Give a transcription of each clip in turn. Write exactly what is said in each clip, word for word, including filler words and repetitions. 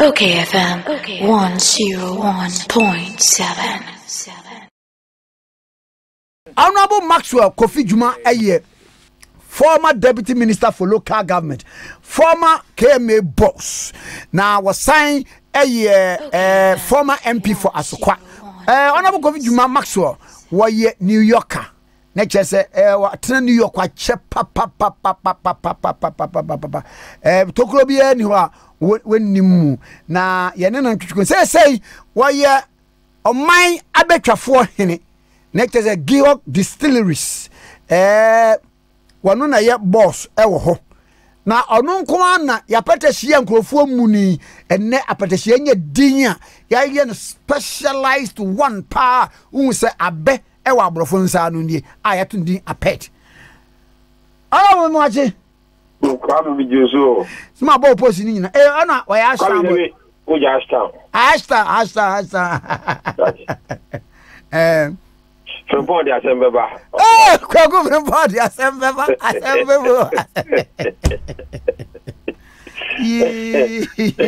Okay F M one oh one point seven. Honorable Maxwell Kofi Juma Aye, former deputy minister for local government, former K M A boss. Now was signed a year uh, former M P for Asokwa. Uh, Honorable Kofi Juma Maxwell was New Yorker. Next say uh New York wa che pa pa pa pa pa pa pa pa pa pa pa pa eh tokro bi ani ho a wonnimu na ye ne nan twitwo say say wo ye oman abetwafo hene next say Georg Distilleries eh wono na ye boss e wo ho na ono nko na ya patahia nkrofo muni enne apatahia nya dinya ya ye no specialized one pa un say abe e wa abrofo nsa no nie a ya tundin apet awo mo ache kwa mi jesu sima bo posi ni nyina e ana wa ya sha bo o ja sta asta asta asta eh from body asembe ba eh kwa go from body asembe ba asembe bo ye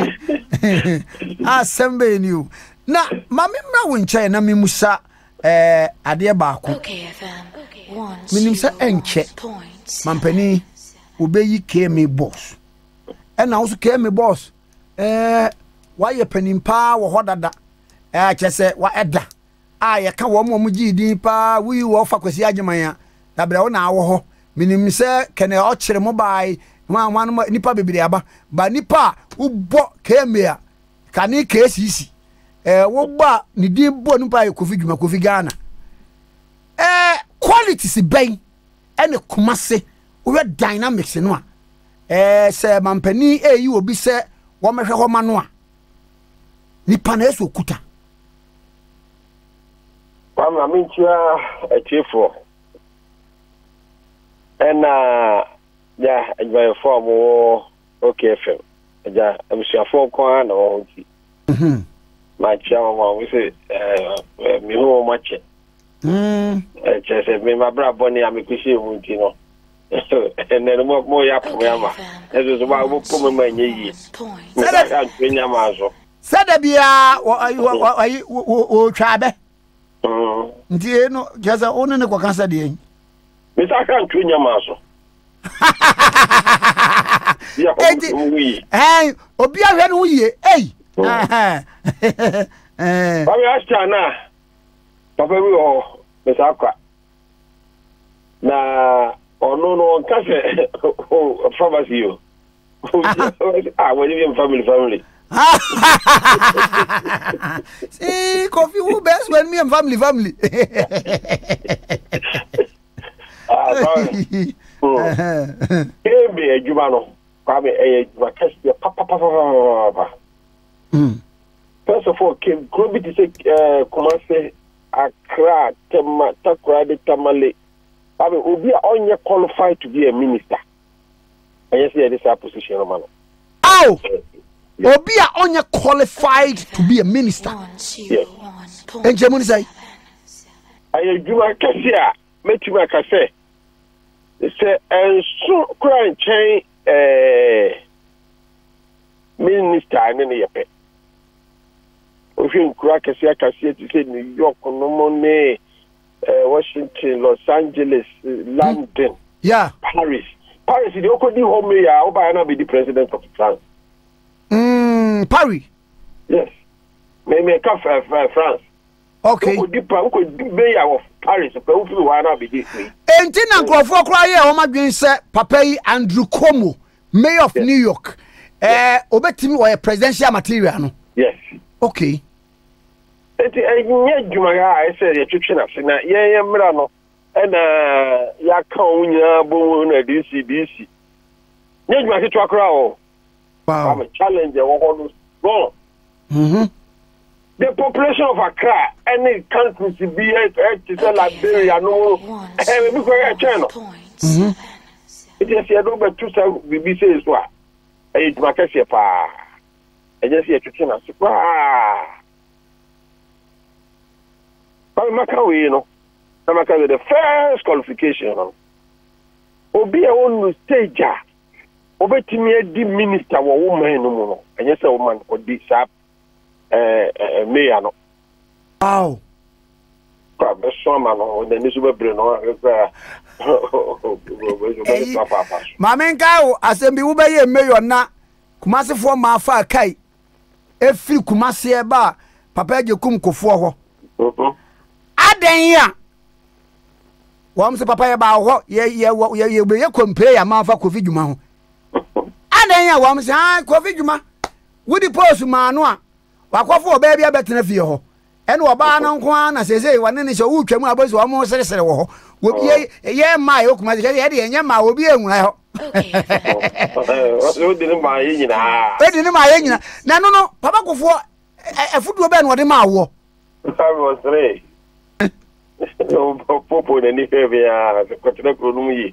asembe ni o na mami mra wo nche na memusa eh ade baako Okay F M one minim sa enche mampani obeyi K M A boss e na wo so K M A boss eh wa ye panimpa wo hodada eh chese wa eda a ye ka wo mo mo gidi pa wi wo fa kwasi ageman ya da bre wo na wo ho minim se kene o kire mo bai ma ma nipa bebiri aba ba nipa wo bo K M A ka ni K C C eh wo ba ni din bo nipa ye Kofi Juma Kofi Ghana eh quality si ben ene kumase we dynamics no a eh se mampani e yi obi se wo mehwe ho ma no a nipa na eso kuta kwa ma minchia echefo ena ya ejwa form okay F M ja amsiafo kwa na wo nti mhm ma chia wo we say eh mi ho ma che mm eh chese me ma bra boni amekushi mu nti no ene mo mo ya po ya ma ezo so ba bo po me ma nye yi sada kan twenya ma so sada bia wo twabe mm nti no jaza onu ne kwa kansa de yin me sa kan twenya ma so ya ko wi eh obi ahwe no ye eh eh ba mi asta na papa wi o me sa kwa na ono no kase o pharmacy yo ah we live family family see Kofi who best when me and family family ah sorry eh be ejuma no kwa me eh ejuma kase papa papa papa mm first of all came grobi to say eh Kumasi Accra Tema Takoradi de Tamale I mean, Obi only qualified to be a minister. And yes, yeah, this is a position, man. Ow! Obi only qualified to be a minister. Yes. And Germany say, I do my cassia, make you my cassette. They say, and so crying chain, eh, minister, and then you pay. If you crack a cassia to say New York, no money. Uh, Washington, Los Angeles, uh, London, mm. yeah, Paris. Paris is the only home here. I hope I will be the president of France. Mm, Paris. Yes. Maybe come from uh, France. Okay. Who could be mayor of Paris? But who will not be this way? Enti na nkrofo kra ye o madwen se papa yi Andrew Cuomo, mayor of yes. New York. Eh, obetimi wo presidential material no. Yes. Okay. Eti enye dwuma ya I say ye twetwe na se na ye ye mra no e na ya ka unya bo na D C D C nye dwuma ke twakra o wow I'm a challenge wo ho no mhm the population of Accra any country to be to say Liberia no eh me ko ya channel mhm it is ye do be two say B B C so a e dwuma ke se pa e je se ye twetwe na se pa But Makawi, you know, Makawi, the first qualification, you know, Obi a one stage, obetimi edi minister wo woman no mu no enye se woman ko di sharp eh eh mayor no wow ka be so ma no de ni so bebre no ka Mama nka o asembi wo be ye mayor na Kumasi fo ma fa kai efiri Kumasi e ba papa je kum kofo ho mhm adan ya wam se papa ye ba ho ye ye ye ye be ye compare ya ma fa kofi djuma ho adan ya wam se ha kofi djuma wudi post ma no a wakofo oba bia betena fie ho ene oba no nko na sese wane ne so wutwam abosi wam sere sere wo ho obi ye ye ma ye Kumasi ye de ye ma obi enwura ho Okay. o de ni ma ye nyina e de ni ma ye nyina na no no papa kofo efuduo be no de ma wo was three no popo na ni fe bia ko tena ko nu yi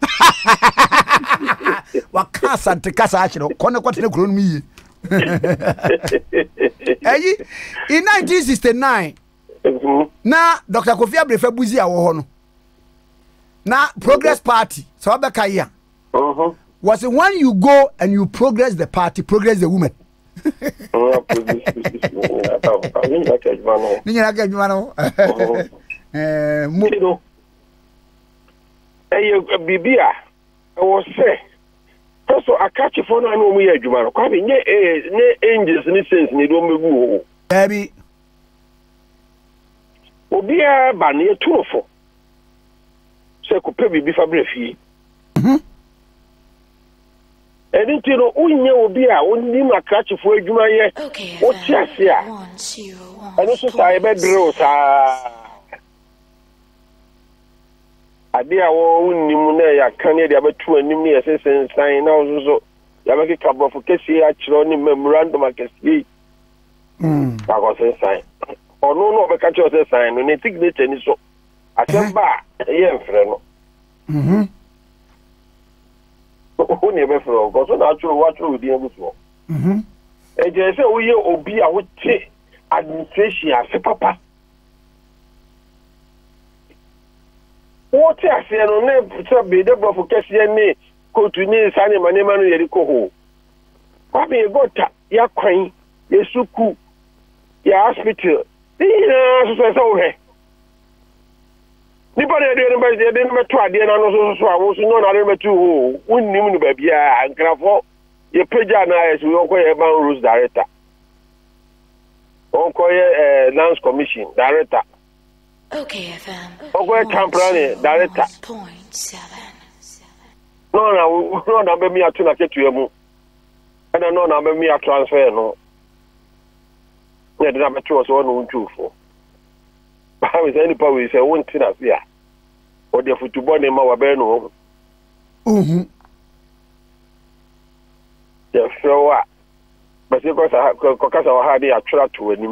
waka sante kasa achiro kone ko tena kuro nu yi eyi in nineteen sixty-nine na Doctor Kofi Abrefa buzi awo ho no na Progress Party so obeka ya mhm was it when you go and you progress the party, progress the women. Ni nyina ka adwuma no. Eh mo eh bibia e wo se so akachi fo na no mu ye adwuma no kwa bi nye ne angels ni sense ni do megu ho. Baby Obi a ba ne turofo se ko pe bibi fa brefi. Mhm. Eni ti no unye obi a onni makachifo adwuma ye Okay. o ti ase a one zero one. eno so sai be drill sa ade a wo unnim na ya kan ya de abetu anim ne yesesen san na so so ya be ka brofo kesi a kiro ni memorandum akesi mm ba ko sen san ono no be ka kiro sen san no ne signature ni so asemba ye mfre no mhm who never from because na actually what we dey able to mhm e je say we obi a wo che administration ase papa wo che ase no ne so be de bro for kese ni kotu ni sane mane manu yeri ko ho ba be gota ya kwan ya suku ya hospital ni na so so so he nipa de de ba de de meto ade na no so so awo so no na de meto ho unnim no ba bia ankrafo ye peja na yes we onko ye ban rules director onko ye lands commission director Okay, F M. onko ye temporary director Point seven. no na no na be mi atu na ketu emu and no na be mi a transfer no ye de na meto so no ntufo ba we say nipa we say won tina sia o de football ne ma wa be no mhm ya fewa ba se ko sa ko kasa wa ha de atwra to anim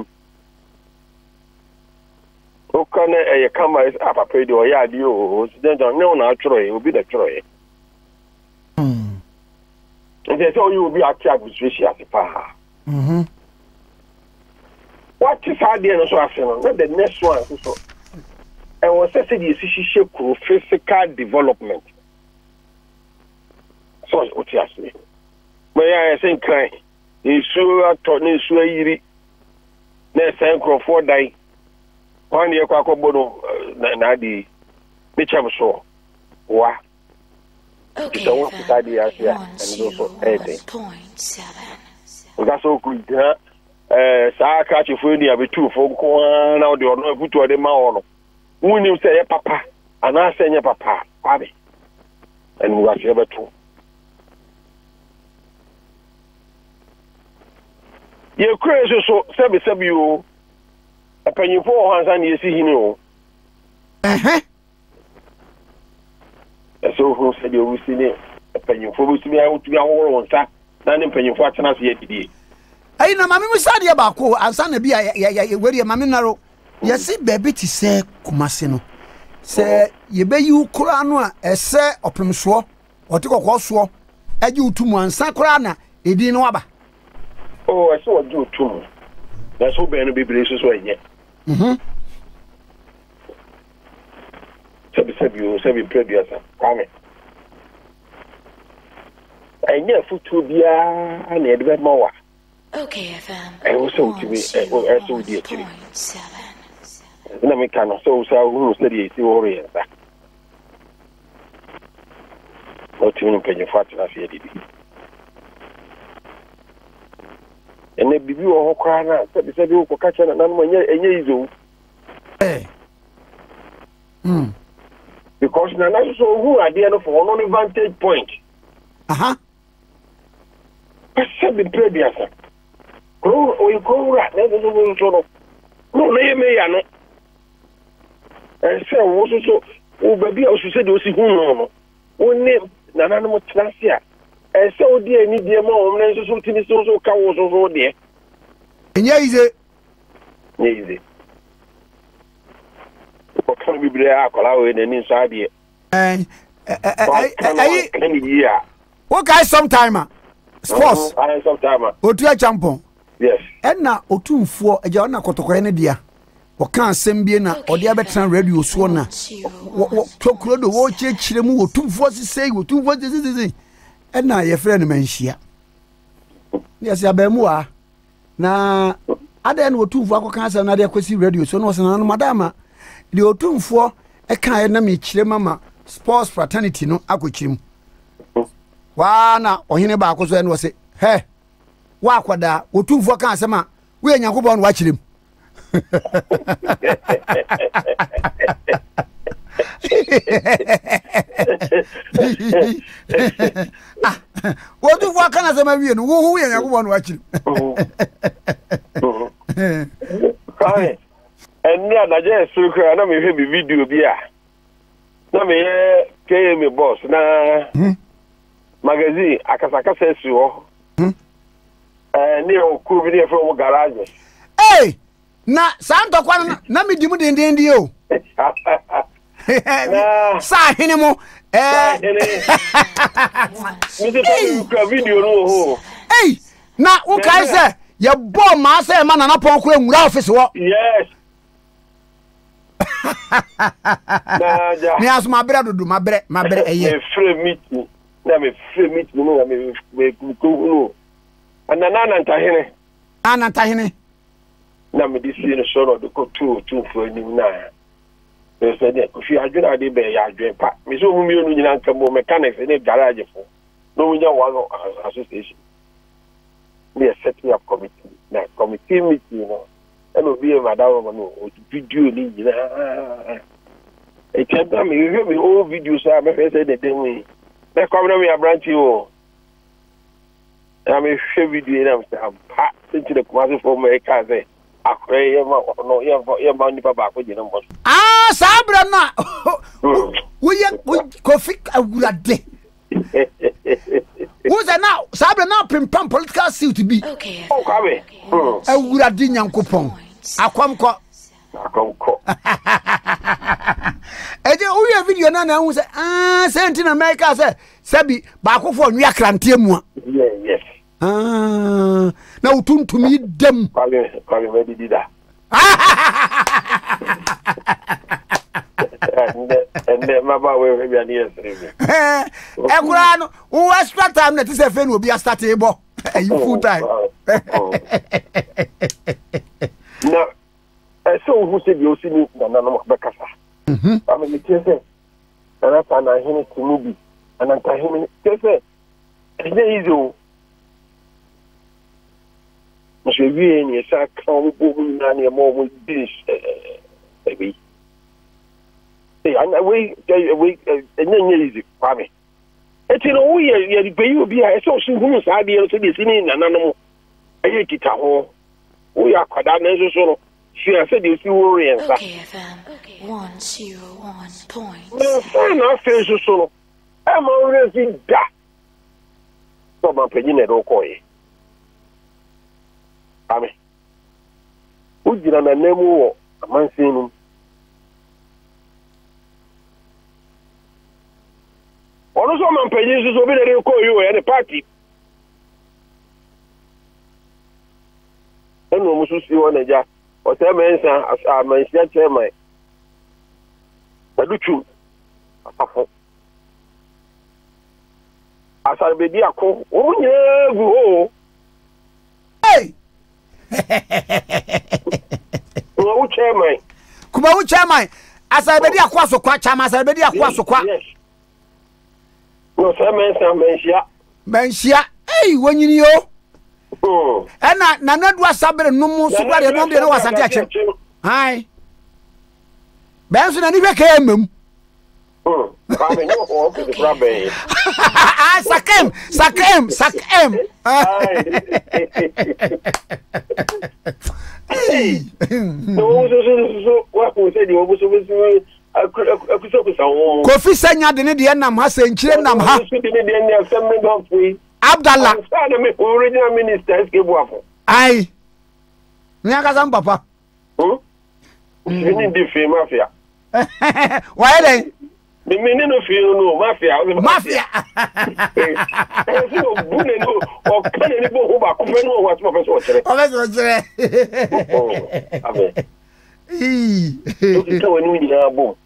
o kana e kama is apapa de o ya de o student no na atwro e obi da twro e mm nje se o yu obi ati administration asipa mhm what is idea no so ase no the next one so e was say the shishe kuro physical development so o ti ase me ya say cry isu ato ne isu ayiri na say crofo dai one ye kwa kobono na di me cham so wa Okay, So what is idea here? one And zero also one anything. point seven. That's so good. Eh, saa catch for ni abetu fo nko na o de ono abutu o de ma ono. Wuni say papa, ana say nya papa, kwabe. And we are abetu. Ye crazy so sebi sebi o. Apanyifo o hansa na yesi hini o. eh So who said you will see ne apanyifo bi simi a utumi aworo nsa na ne apanyifo atena se yedidi. ayi na mami mu sade ba ko ansa na bia ya weri mami naro yesi baby ti se Kumasi no se ye be yi ukura no a ese opemso oti kokko so agi utumu ansa kura na edi no aba Oh, I saw a do too. That's who Ben be braces way yet. mhm Sabi sabi you sabi previous. Come. ɛnyɛ futuo biara na yɛde bɛma wa Okay, F M. ɛwɔ sɛ wotumi ɛsɛ wodi akyiri na meka no sɛ wo sɛ wohunu sɛdeɛ ɛsi wɔre yɛn sa na wotumi no mpanyimfo atena ase adidi ɛnɛ biribi wɔ hɔ koraa no a sɛde sɛde wokɔka kyɛ nananom ɛnyɛ yizo because nana so so ohu adeɛ no for ɔno ne vantage point aha sɛ bi pere biasa kuro oyi kowura na ɛso so so no no na yɛ meya no ɛsɛ wo so so wo baabi a wosu sɛ de osi hu no no wo ne nananom tena ase a ɛsɛ wo di ani deɛ ma wɔn na nso so tini so so ka wo so so deɛ ɛnyɛ yize nyɛ yize kɔkɔn bibire akɔla wo n'ani nso adeɛ ɛɛ ɛɛ ɛyi wo guy sometime a sports I sometime otu achampon yes ɛna otumfoɔ agya ɔna kɔtɔkɔɛ ne dia wɔka asɛm bie na ɔde abɛtena radio so na tokuro do wo kyerɛkyerɛ mu otumfoɔ sisei otumfoɔ sisei ɛna yɛfrɛ no manhyia ne yɛsɛ abamu a na ada na otumfoɔ akɔka asɛm na de akɔsi radio so na ɔsɛ na madama de otumfoɔ ɛka na me kyerɛ mama sports fraternity no akɔkyerɛ mu wa na ɔhene ba akɔ so ɛna ɔsɛ he wa akwada otumfoɔ ka asɛm a wo yɛ nyankopɔn no wakyerɛ mu otumfoɔ ka na asɛm awie no wo wo yɛ nyankopɔn no wakyerɛ mu ɛnni adagye ɛsoro kura na mehwɛ bi video bi a na meyɛ K M boss na magazine akasakasa esi hɔ ɛɛ ne ɔkuru bi ne yɛfrɛ wɔ garage ee na saa ntɔkwa no na medi mu dendenden o saa hene mu ɛɛ mese tɔ kura video no wɔ hɔ ee na wokae sɛ yɛbɔ maa sɛ ɛma nana pɔn kora nwura office wɔ yes me aso mabrɛ dodo mabrɛ mabrɛ ɛyɛ me frɛ meeting na me frɛ meeting no na me me ko no anana nantahene anantahene na me disi no so no de ko tu tu fo anim na me sɛ de ko fi adwena de bɛ ya adwen pa me so mu mi onu nyina nka mo mechanics ne garage fo no mu nya one association we are setting up committee na committee meeting no and will be a madam no video ni nyina e kenta me hwɛ me all videos a me fɛ sɛ de den we na come na me abranchi o na me hwɛ video na me sɛ pa senti de kumase for me ka sɛ akɔɛ yɛ ma no yɛ yɛ ma nipa ba ko gyina mbɔ ah sabra na wo yɛ kofi awurade who's a now sabra na pimpam political suit bi Okay. oh kabe awurade nyankopɔn akwamkɔ akwamkɔ eje wo yɛ video na na hu sɛ ah senti na America sɛ sabi ba akofo nwia krantie mu a yes yes ah na utuntumi dem kwale kwale me didi da ende maba we we ani esere eh ekura no wo extra time na ti se fe no obi a start e bo ayi full time na eso hu se bi o si ni na na no be kasa mhm ama mi tese na ta na hini tinubi ana ta hini tese ene izo mo se bi ni sa kan bo mu na ni mo mo dis eh eh ana we we enye nye izi kwame eti no wo ye ye gbe yi obi a eso so hu sa de so de sini nana no aye kita ho wo ya kwada na so so no shi a se de si wo re nsa Okay, F M. one oh one point na fa na fe so so no e ma wo re si da so ma pe ni ne do ko ye ame wo jira na nemu wo amansin no ono so man penyin so so bi na ko yi wo ya ne party eno mu so si wo na ja o se mensa a mensia chairman aduchu afafo asarbedi ako wo nyina gu ho hey wo chairman kuma wo chairman asarbedi akwa so kwa chama asarbedi akwa so kwa no chairman sam menhia menhia hey wonyini yo oh ena nanadu asabere numu so kwa de no de no wasante ache hai benso na ni hwe ka emem oh ba me no ho ke de brabe ah sakem sakem sakem hey no so so so wa ko se di wo so so akuso kusa wo Kofi Sanya de ne de nam ha senchire nam ha de ne de ne asem do fui Abdallah sa na me original minister ke buafo ai nya ka sam papa hm ni di fe mafia why then me me no fe no mafia mafia eh so bu ne no o kan ni bo ho ba ko fe no wa so fe so chere o fe so chere oh amen eh to to wani ni na bo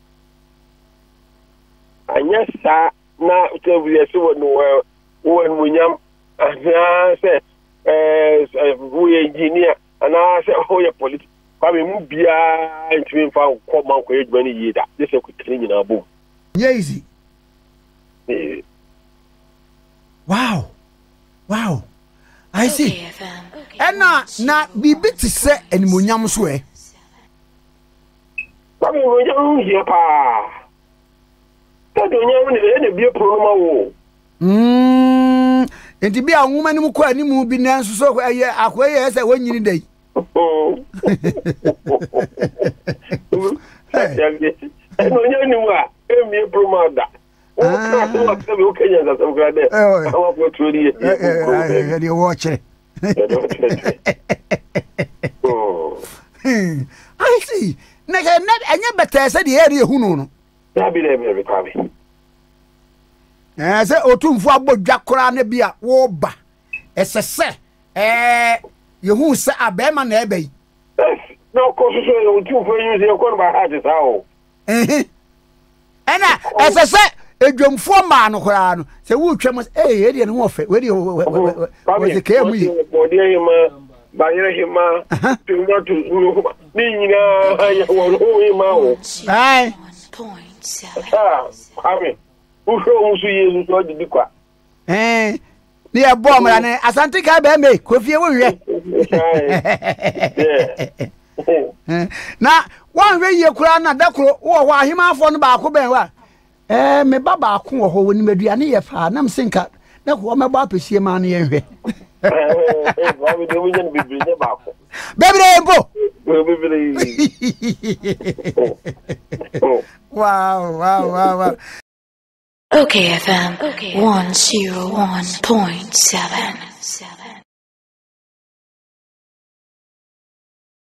anya sa na to bi so no wo en munyam ana se eh wo engineer ana se ho ye police kwa me mu bia ntimi fa ko man ko edwa ni yida je se ku tini nyina bo easy eh wow wow I see ena na bibi ti se enmunyam so e kwa me munyam ye pa ta do nyam ni ne bia pronoma wo mm enti bia nwuma ni mu ko animu bi nanso so eye akoye se wonyini dai oh no nyani wa emi promada o ka so wa se o kenya za so grade awa ko tori e e de watch oh I see na ga na anya beta se de area hunu no na bi le be kwa bi eh se otumfu abodwa kora na bia wo ba esese eh yehu se abema na ebe yi no ko so so otumfu use e ko ba ha je sa o eh ena esese edwomfo ma no kora no se wo twam eh area no wo fe we de wo se ke mu yi body hima ba yere hima tuma tu ni nyina ya wo ro ma o ai ah amen uso uso yesu so di kwa eh ni e bo mra ne asante ka ba me Kofi wo hwe na wan hwe ye kura na dakoro wo ho ahima afo no ba ko ben wa eh me ba ba ko ho woni maduane ye fa na msinka na ko me ba pesie ma na ye hwe eh ba mi de wo nyen bibiri ne ba ko bebere mbo bibiri wow wow wow wow Okay F M one oh one point seven.